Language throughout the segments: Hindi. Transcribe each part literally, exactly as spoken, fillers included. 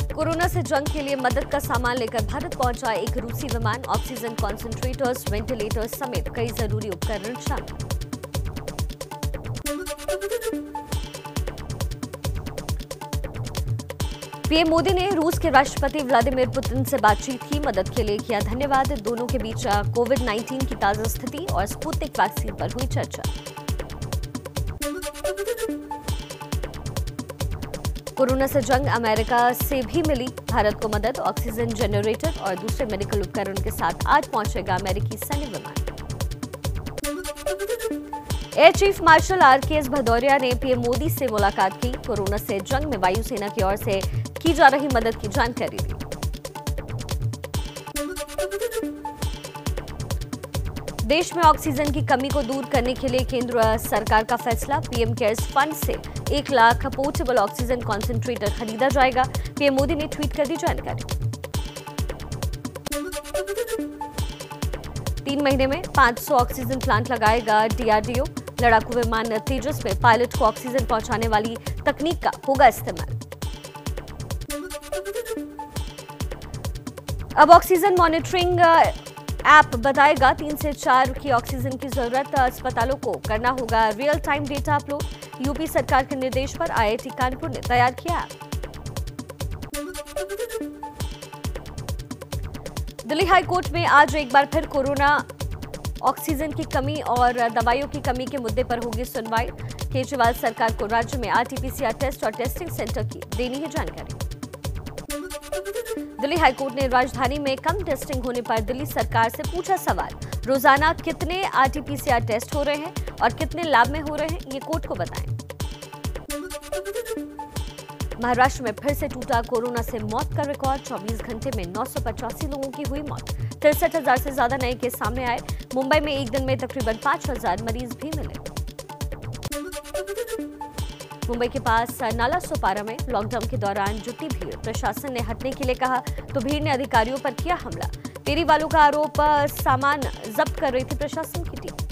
कोरोना से जंग के लिए मदद का सामान लेकर भारत पहुंचा एक रूसी विमान। ऑक्सीजन कॉन्सेंट्रेटर्स, वेंटिलेटर्स समेत कई जरूरी उपकरण शामिल। पीएम मोदी ने रूस के राष्ट्रपति व्लादिमीर पुतिन से बातचीत की। मदद के लिए किया धन्यवाद। दोनों के बीच कोविड नाइन्टीन की ताजा स्थिति और स्पुतनिक वैक्सीन पर हुई चर्चा। कोरोना से जंग अमेरिका से भी मिली भारत को मदद। ऑक्सीजन जनरेटर और दूसरे मेडिकल उपकरण के साथ आज पहुंचेगा अमेरिकी सैन्य विमान। Air chief marshal R K S Bhadauria ने पीएम मोदी से मुलाकात की। कोरोना से जंग में वायुसेना की ओर से की जा रही मदद की जानकारी दी। देश में ऑक्सीजन की कमी को दूर करने के लिए केंद्र सरकार का फैसला। पीएम केयर्स फंड से एक लाख पोर्टेबल ऑक्सीजन कॉन्सेंट्रेटर खरीदा जाएगा। पीएम मोदी ने ट्वीट कर दी जानकारी। तीन महीने में पाँच सौ ऑक्सीजन प्लांट लगाएगा डीआरडीओ। लड़ाकू विमान तेजस में पायलट को ऑक्सीजन पहुंचाने वाली तकनीक का होगा इस्तेमाल। अब ऑक्सीजन मॉनिटरिंग ऐप बताएगा तीन से चार की ऑक्सीजन की जरूरत। अस्पतालों को करना होगा real time data upload. UP सरकार के निर्देश पर आईआईटी कानपुर ने तैयार किया ऐप। दिल्ली हाईकोर्ट में आज एक बार फिर कोरोना, ऑक्सीजन की कमी और दवाइयों की कमी के मुद्दे पर होगी सुनवाई। केजरीवाल सरकार को राज्य में आरटीपीसीआर टेस्ट और टेस्टिंग सेंटर की देनी है जानकारी। दिल्ली हाईकोर्ट ने राजधानी में कम टेस्टिंग होने पर दिल्ली सरकार से पूछा सवाल। रोजाना कितने आरटीपीसीआर टेस्ट हो रहे हैं और कितने लैब में हो रहे हैं, ये कोर्ट को बताएं। महाराष्ट्र में फिर से टूटा कोरोना से मौत का रिकॉर्ड। चौबीस घंटे में नौ सौ पचासी लोगों की हुई मौत। तिरसठ हजार से ज्यादा नए केस सामने आए। मुंबई में एक दिन में तकरीबन पांच हजार मरीज भी मिले। मुंबई के पास नाला सोपारा में लॉकडाउन के दौरान जुटी भीड़। प्रशासन ने हटने के लिए कहा तो भीड़ ने अधिकारियों पर किया हमला। फेरी वालों का आरोप, सामान जब्त कर रही थी प्रशासन की टीम।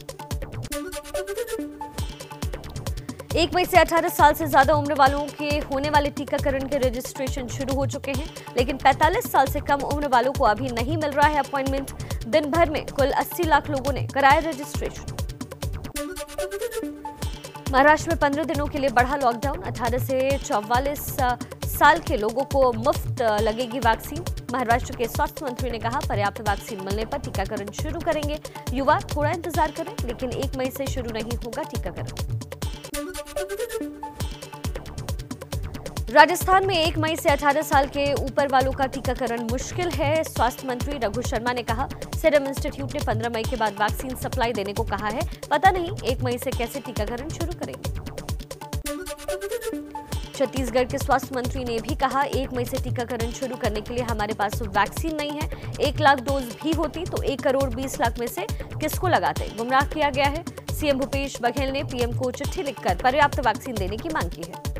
एक मई से अठारह साल से ज्यादा उम्र वालों के होने वाले टीकाकरण के रजिस्ट्रेशन शुरू हो चुके हैं, लेकिन पैंतालीस साल से कम उम्र वालों को अभी नहीं मिल रहा है अपॉइंटमेंट। दिन भर में कुल अस्सी लाख लोगों ने कराया रजिस्ट्रेशन। महाराष्ट्र में पंद्रह दिनों के लिए बढ़ा लॉकडाउन। अठारह से चौवालीस साल के लोगों को मुफ्त लगेगी वैक्सीन। महाराष्ट्र के स्वास्थ्य मंत्री ने कहा पर्याप्त वैक्सीन मिलने पर टीकाकरण शुरू करेंगे। युवा थोड़ा इंतजार करें, लेकिन एक मई से शुरू नहीं होगा टीकाकरण। राजस्थान में एक मई से अठारह साल के ऊपर वालों का टीकाकरण मुश्किल है। स्वास्थ्य मंत्री रघु शर्मा ने कहा सीरम इंस्टीट्यूट ने पंद्रह मई के बाद वैक्सीन सप्लाई देने को कहा है। पता नहीं एक मई से कैसे टीकाकरण शुरू करेंगे। छत्तीसगढ़ के स्वास्थ्य मंत्री ने भी कहा एक मई से टीकाकरण शुरू करने के लिए हमारे पास वैक्सीन नहीं है। एक लाख डोज भी होती तो एक करोड़ बीस लाख में से किसको लगाते, गुमराह किया गया है। सीएम भूपेश बघेल ने पीएम को चिट्ठी लिखकर पर्याप्त वैक्सीन देने की मांग की है।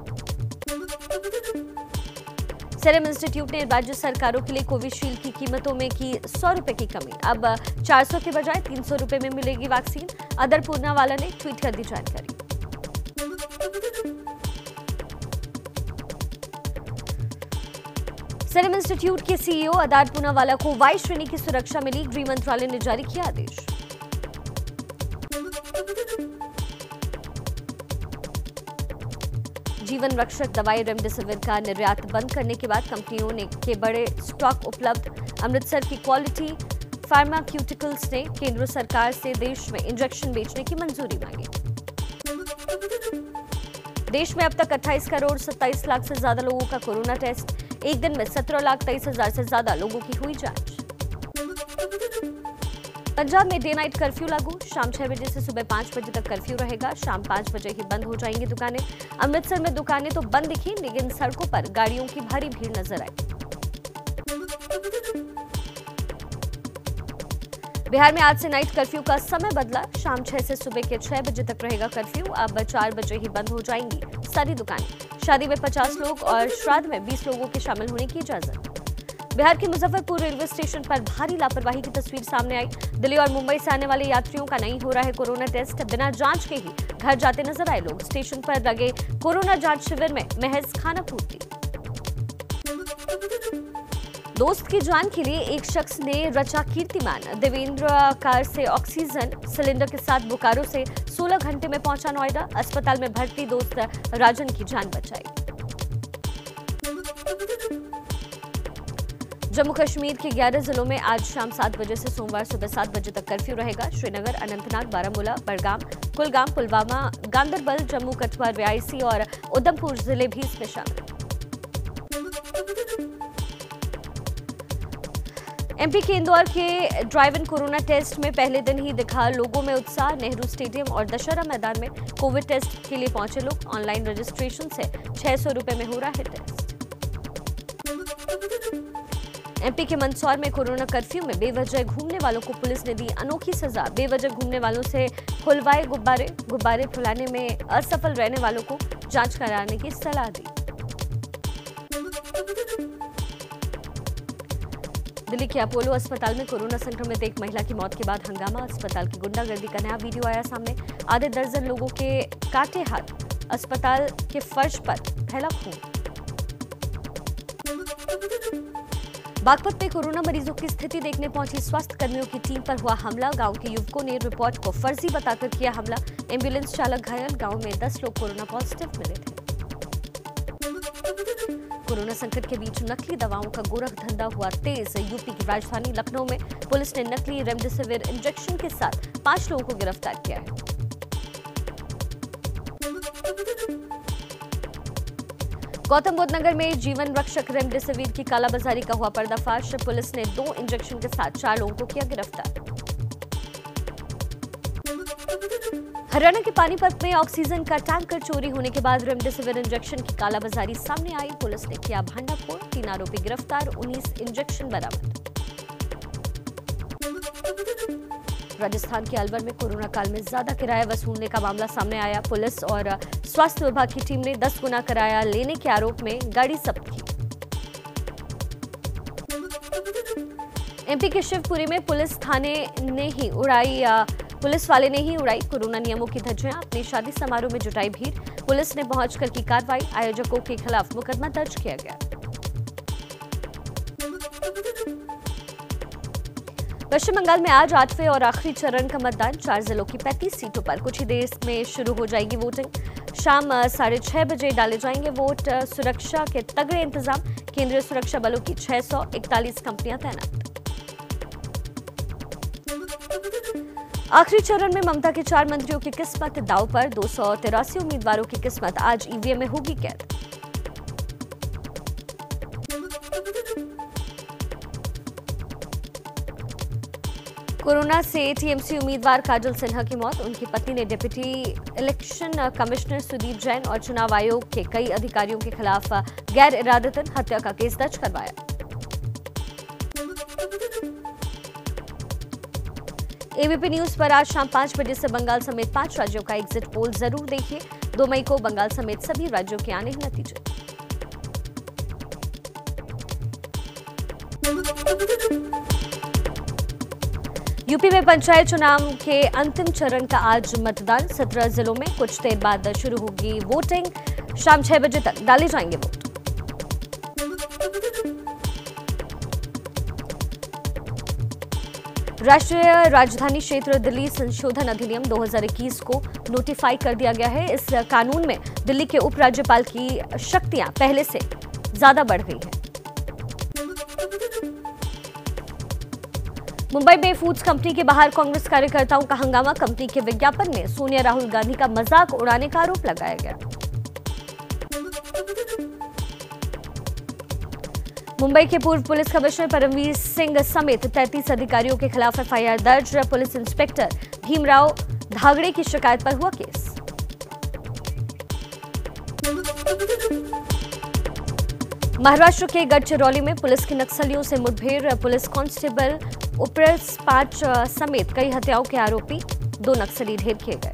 सीरम इंस्टीट्यूट ने राज्य सरकारों के लिए कोविशील्ड की कीमतों में की सौ रुपए की कमी। अब चार सौ के बजाय तीन सौ रुपए में मिलेगी वैक्सीन। अदर पूनावाला ने ट्वीट कर दी जानकारी। सीरम इंस्टीट्यूट के सीईओ अदार पूनावाला को वाई श्रेणी की सुरक्षा मिली। गृह मंत्रालय ने जारी किया आदेश। जीवन रक्षक दवाई रेमडेसिविर का निर्यात बंद करने के बाद कंपनियों ने के बड़े स्टॉक उपलब्ध। अमृतसर की क्वालिटी फार्मास्यूटिकल्स ने केंद्र सरकार से देश में इंजेक्शन बेचने की मंजूरी मांगी। देश में अब तक अट्ठाईस करोड़ सत्ताईस लाख से ज्यादा लोगों का कोरोना टेस्ट। एक दिन में सत्रह लाख तेईस हजार से ज्यादा लोगों की हुई जांच। पंजाब में डे नाइट कर्फ्यू लागू। शाम छह बजे से सुबह पांच बजे तक कर्फ्यू रहेगा। शाम पांच बजे ही बंद हो जाएंगी दुकानें। अमृतसर में दुकानें तो बंद दिखी, लेकिन सड़कों पर गाड़ियों की भारी भीड़ नजर आई। बिहार में आज से नाइट कर्फ्यू का समय बदला। शाम छह से सुबह के छह बजे तक रहेगा कर्फ्यू। अब चार बजे ही बंद हो जाएंगी सारी दुकानें। शादी में पचास लोग और श्राद्ध में बीस लोगों के शामिल होने की इजाजत। बिहार के मुजफ्फरपुर रेलवे स्टेशन पर भारी लापरवाही की तस्वीर सामने आई। दिल्ली और मुंबई से आने वाले यात्रियों का नहीं हो रहा है कोरोना टेस्ट। बिना जांच के ही घर जाते नजर आए लोग। स्टेशन पर लगे कोरोना जांच शिविर में महज खाना पूर्ति। दोस्त की जान के लिए एक शख्स ने रचा कीर्तिमान। देवेंद्र कार से ऑक्सीजन सिलेंडर के साथ बोकारो से सोलह घंटे में पहुंचा नोएडा। अस्पताल में भर्ती दोस्त राजन की जान बचाई। जम्मू कश्मीर के ग्यारह जिलों में आज शाम सात बजे से सोमवार सुबह सात बजे तक कर्फ्यू रहेगा। श्रीनगर, अनंतनाग, बारामूला, बड़गाम, कुलगाम, पुलवामा, गांदरबल, जम्मू, कठुआ, रियासी और उधमपुर जिले भी इसमें शामिल। एमपी के इंदौर के ड्राइव इन कोरोना टेस्ट में पहले दिन ही दिखा लोगों में उत्साह। नेहरू स्टेडियम और दशहरा मैदान में कोविड टेस्ट के लिए पहुंचे लोग। ऑनलाइन रजिस्ट्रेशन से छह सौ रुपए में हो रहा है टेस्ट। एमपी के मंदसौर में कोरोना कर्फ्यू में बेवजह घूमने वालों को पुलिस ने दी अनोखी सजा। बेवजह घूमने वालों से खुलवाए गुब्बारे गुब्बारे फुलाने में असफल रहने वालों को जांच कराने की सलाह दी। दिल्ली के अपोलो अस्पताल में कोरोना संक्रमित एक महिला की मौत के बाद हंगामा। अस्पताल की गुंडागर्दी का नया वीडियो आया सामने। आधे दर्जन लोगों के काटे हाथ। अस्पताल के फर्श पर फैला खून। बागपत में कोरोना मरीजों की स्थिति देखने पहुंची स्वास्थ्य कर्मियों की टीम पर हुआ हमला। गांव के युवकों ने रिपोर्ट को फर्जी बताकर किया हमला। एम्बुलेंस चालक घायल। गांव में दस लोग कोरोना पॉजिटिव मिले थे। कोरोना संकट के बीच नकली दवाओं का गोरख धंधा हुआ तेज। यूपी की राजधानी लखनऊ में पुलिस ने नकली रेमडेसिविर इंजेक्शन के साथ पांच लोगों को गिरफ्तार किया है। गौतम बुद्ध नगर में जीवन रक्षक रेमडेसिविर की कालाबाजारी का हुआ पर्दाफाश। पुलिस ने दो इंजेक्शन के साथ चार लोगों को किया गिरफ्तार। हरियाणा के पानीपत में ऑक्सीजन का टैंकर चोरी होने के बाद रेमडेसिविर इंजेक्शन की कालाबाजारी सामने आई। पुलिस ने किया भांडाफोड़। तीन आरोपी गिरफ्तार। उन्नीस इंजेक्शन बरामद। राजस्थान के अलवर में कोरोना काल में ज्यादा किराया वसूलने का मामला सामने आया। पुलिस और स्वास्थ्य विभाग की टीम ने दस गुना किराया लेने के आरोप में गाड़ी जब्त की। एमपी के शिवपुरी में पुलिस थाने ने ही उड़ाई पुलिस वाले ने ही उड़ाई कोरोना नियमों की धज्जियां। अपने शादी समारोह में जुटाई भीड़। पुलिस ने पहुंचकर की कार्रवाई। आयोजकों के खिलाफ मुकदमा दर्ज किया गया। पश्चिम बंगाल में आज आठवें और आखिरी चरण का मतदान। चार जिलों की पैंतीस सीटों पर कुछ ही देर में शुरू हो जाएगी वोटिंग। शाम साढ़े छह बजे डाले जाएंगे वोट। सुरक्षा के तगड़े इंतजाम। केंद्रीय सुरक्षा बलों की छह सौ इकतालीस कंपनियां तैनात। आखिरी चरण में ममता के चार मंत्रियों की किस्मत दांव पर। दो सौ तिरासी उम्मीदवारों की किस्मत आज ईवीएम में होगी कैद। कोरोना से टीएमसी उम्मीदवार काजल सिन्हा की मौत। उनकी पत्नी ने deputy election commissioner Sudeep Jain और चुनाव आयोग के कई अधिकारियों के खिलाफ गैर इरादतन हत्या का केस दर्ज करवाया। एबीपी न्यूज पर आज शाम पांच बजे से बंगाल समेत पांच राज्यों का एग्जिट पोल जरूर देखिए। दो मई को बंगाल समेत सभी राज्यों के आने हैं नतीजे। यूपी में पंचायत चुनाव के अंतिम चरण का आज मतदान। सत्रह जिलों में कुछ देर बाद शुरू होगी वोटिंग। शाम छह बजे तक डाले जाएंगे वोट। राष्ट्रीय राजधानी क्षेत्र दिल्ली संशोधन अधिनियम दो हज़ार इक्कीस को नोटिफाई कर दिया गया है। इस कानून में दिल्ली के उपराज्यपाल की शक्तियां पहले से ज्यादा बढ़ गई हैं। मुंबई में फूड्स कंपनी के बाहर कांग्रेस कार्यकर्ताओं का हंगामा। कंपनी के विज्ञापन में सोनिया राहुल गांधी का मजाक उड़ाने का आरोप लगाया गया। मुंबई के पूर्व पुलिस कमिश्नर परमवीर सिंह समेत तैंतीस अधिकारियों के खिलाफ एफआईआर दर्ज। पुलिस इंस्पेक्टर भीमराव धागड़े की शिकायत पर हुआ केस। महाराष्ट्र के गढ़चिरौली में पुलिस की नक्सलियों से मुठभेड़। पुलिस कांस्टेबल उपरस पांच समेत कई हत्याओं के आरोपी दो नक्सली ढेर किए गए।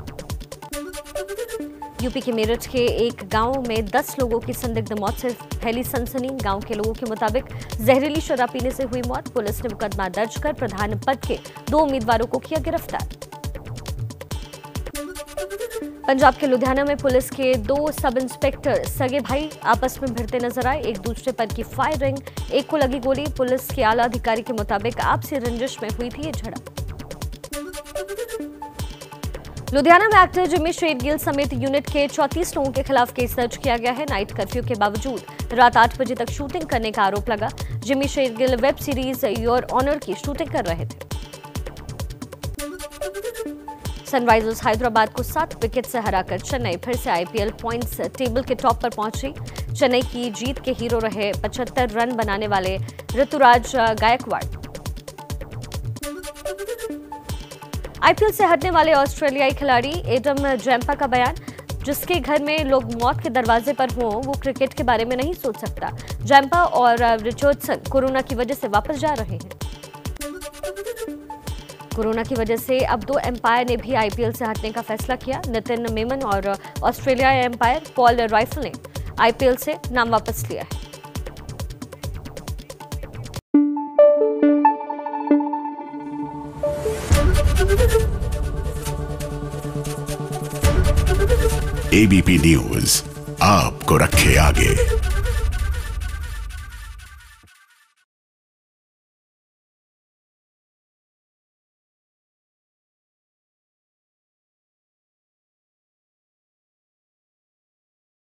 यूपी के मेरठ के एक गांव में दस लोगों की संदिग्ध मौत से फैली सनसनी। गांव के लोगों के मुताबिक जहरीली शराब पीने से हुई मौत। पुलिस ने मुकदमा दर्ज कर प्रधान पद के दो उम्मीदवारों को किया गिरफ्तार। पंजाब के लुधियाना में पुलिस के दो सब इंस्पेक्टर सगे भाई आपस में भिड़ते नजर आए। एक दूसरे पर की फायरिंग, एक को लगी गोली। पुलिस के आला अधिकारी के मुताबिक आपसी रंजिश में हुई थी ये झड़प। लुधियाना में एक्टर जिमी शेरगिल समेत यूनिट के चौंतीस लोगों के खिलाफ केस दर्ज किया गया है। नाइट कर्फ्यू के बावजूद रात आठ बजे तक शूटिंग करने का आरोप लगा। Jimmy Shergill web series your honour की शूटिंग कर रहे थे। सनराइजर्स हैदराबाद को सात विकेट से हराकर चेन्नई फिर से आईपीएल पॉइंट्स टेबल के टॉप पर पहुंची। चेन्नई की जीत के हीरो रहे पचहत्तर रन बनाने वाले ऋतुराज गायकवाड़। आईपीएल से हटने वाले ऑस्ट्रेलियाई खिलाड़ी एडम जैम्पा का बयान, जिसके घर में लोग मौत के दरवाजे पर हों वो क्रिकेट के बारे में नहीं सोच सकता। जैम्पा और रिचर्डसन कोरोना की वजह से वापस जा रहे हैं। कोरोना की वजह से अब दो एम्पायर ने भी आईपीएल से हटने का फैसला किया। नितिन मेमन और ऑस्ट्रेलियाई एम्पायर पॉल राइफल ने आईपीएल से नाम वापस लिया है। एबीपी न्यूज आपको रखे आगे।